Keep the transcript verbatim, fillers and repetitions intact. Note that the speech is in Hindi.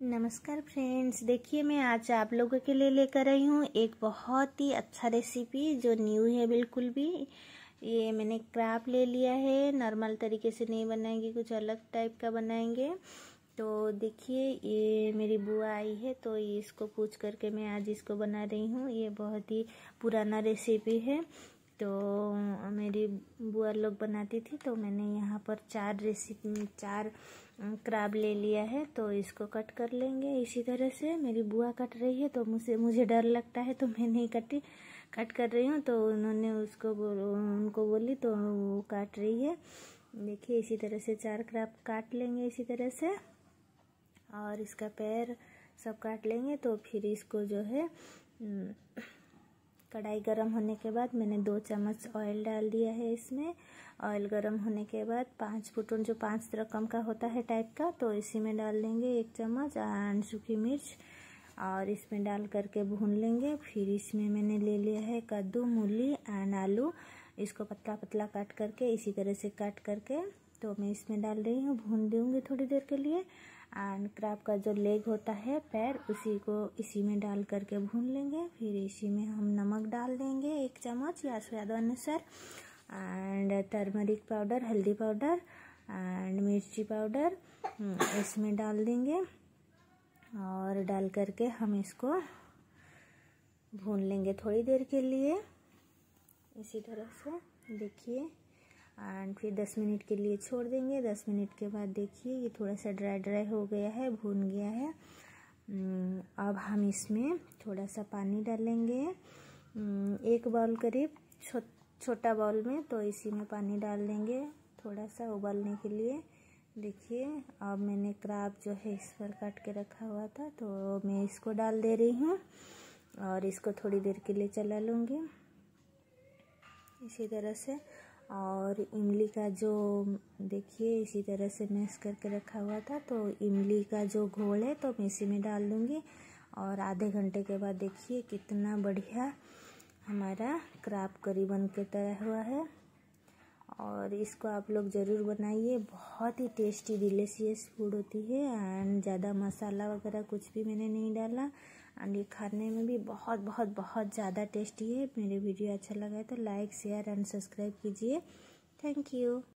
नमस्कार फ्रेंड्स, देखिए मैं आज आप लोगों के लिए लेकर आई हूँ एक बहुत ही अच्छा रेसिपी जो न्यू है बिल्कुल भी। ये मैंने क्रैब ले लिया है, नॉर्मल तरीके से नहीं बनाएंगे, कुछ अलग टाइप का बनाएंगे। तो देखिए ये मेरी बुआ आई है तो इसको पूछ करके मैं आज इसको बना रही हूँ। ये बहुत ही पुराना रेसिपी है तो मेरी बुआ लोग बनाती थी, तो मैंने यहाँ पर चार रेसिपी चार क्रैब ले लिया है। तो इसको कट कर लेंगे इसी तरह से। मेरी बुआ कट रही है तो मुझे मुझे डर लगता है तो मैं नहीं कटी कट कर रही हूँ, तो उन्होंने उसको उनको बोली तो वो काट रही है। देखिए इसी तरह से चार क्रैब काट लेंगे इसी तरह से, और इसका पैर सब काट लेंगे। तो फिर इसको जो है कढ़ाई गरम होने के बाद मैंने दो चम्मच ऑयल डाल दिया है इसमें। ऑयल गरम होने के बाद पाँच फुटन जो पाँच रकम का होता है टाइप का, तो इसी में डाल देंगे एक चम्मच एंड सूखी मिर्च, और इसमें डाल करके भून लेंगे। फिर इसमें मैंने ले लिया है कद्दू, मूली एंड आलू। इसको पतला पतला काट करके इसी तरह से काट करके तो मैं इसमें डाल रही हूँ, भून दूँगी थोड़ी देर के लिए। एंड क्रैब का जो लेग होता है पैर, उसी को इसी में डाल करके भून लेंगे। फिर इसी में हम नमक डाल देंगे एक चम्मच या स्वाद अनुसार, एंड टर्मरिक पाउडर, हल्दी पाउडर एंड मिर्ची पाउडर इसमें डाल देंगे, और डाल करके हम इसको भून लेंगे थोड़ी देर के लिए इसी तरह से। देखिए एंड फिर दस मिनट के लिए छोड़ देंगे। दस मिनट के बाद देखिए ये थोड़ा सा ड्राई ड्राई हो गया है, भून गया है। अब हम इसमें थोड़ा सा पानी डालेंगे, एक बाउल करीब छो, छोटा बाउल में, तो इसी में पानी डाल देंगे थोड़ा सा उबालने के लिए। देखिए अब मैंने क्रैब जो है इस पर काट के रखा हुआ था तो मैं इसको डाल दे रही हूँ, और इसको थोड़ी देर के लिए चला लूँगी इसी तरह से। और इमली का जो देखिए इसी तरह से मैश करके रखा हुआ था, तो इमली का जो घोल है तो मैं इसी में डाल दूँगी। और आधे घंटे के बाद देखिए कितना बढ़िया हमारा क्रैब करी बन के तैयार हुआ है। और इसको आप लोग ज़रूर बनाइए, बहुत ही टेस्टी डिलीशियस फूड होती है। एंड ज़्यादा मसाला वगैरह कुछ भी मैंने नहीं डाला, एंड ये खाने में भी बहुत बहुत बहुत ज़्यादा टेस्टी है। मेरे वीडियो अच्छा लगा है तो लाइक, शेयर एंड सब्सक्राइब कीजिए। Thank you.